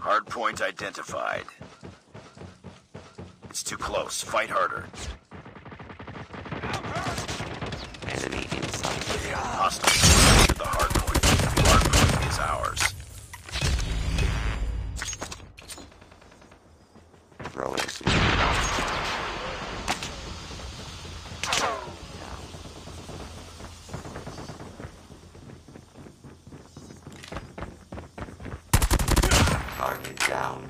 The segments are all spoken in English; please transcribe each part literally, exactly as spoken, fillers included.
Hardpoint identified. It's too close. Fight harder. Enemy in sight. Hostiles captured the hardpoint. The hardpoint is ours. Throwing smoke. Target down.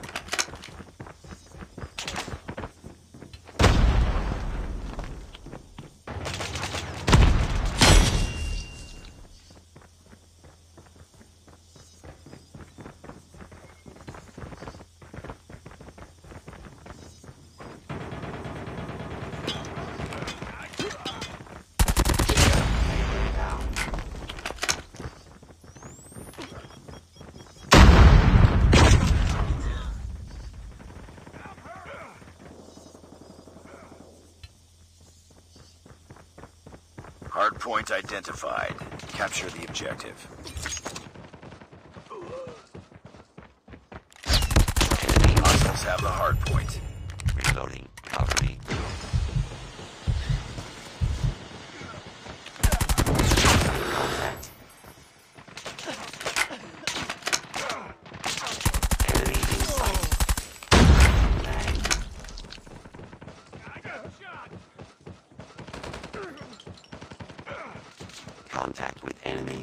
Hardpoint identified. Capture the objective. Hostiles have the hardpoint. Reloading. Cover me. Contact. Enemy in sight. Lag. Contact with enemy.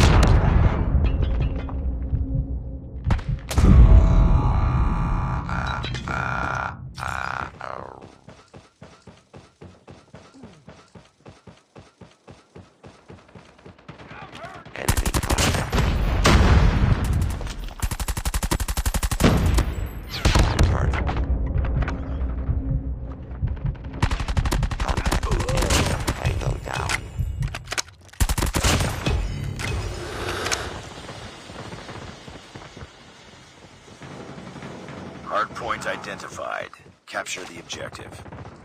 Enemy contact. Target. Contact with enemy. Tango down. Hardpoint identified. Capture the objective.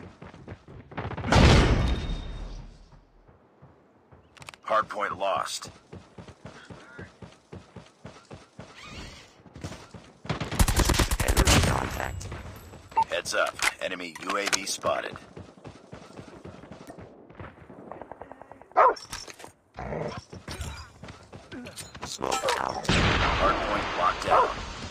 Hardpoint lost. Enemy contact. Heads up. Enemy U A V spotted. Smoke out. Hardpoint locked down.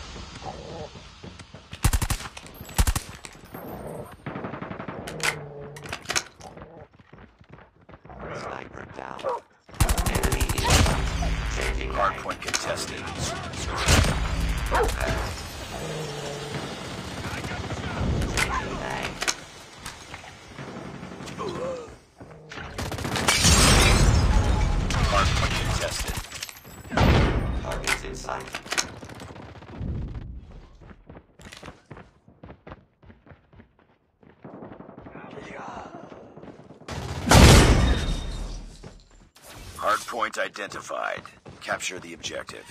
Sniper down. Enemy in sight. Changing lag. Hardpoint contested. Changing lag. Hardpoint contested. Targets in sight. Hardpoint identified. Capture the objective.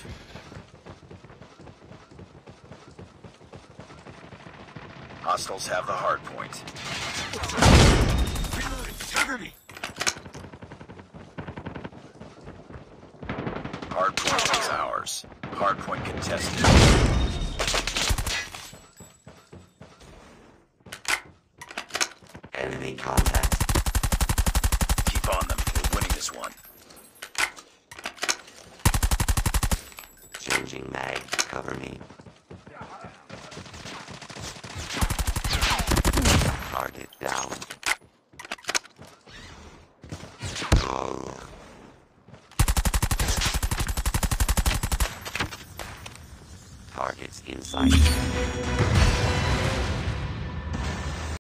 Hostiles have the hardpoint. Hardpoint is ours. Hardpoint contested. Enemy contact. Keep on them. We're winning this one. Changing mag. Cover me. Target down. Oh. Targets in sight.